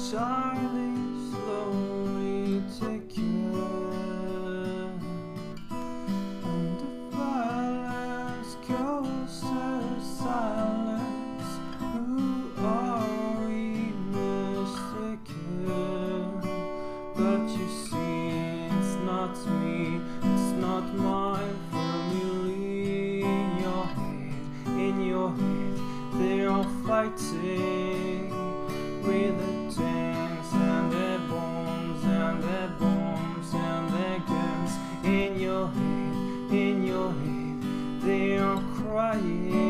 Charlie slowly taken, and the violence goes to silence. Who are we mistaken? But you see, it's not me, it's not my family. In your head, they are fighting with the tanks and the bombs and the bombs and the guns. In your head, they are crying.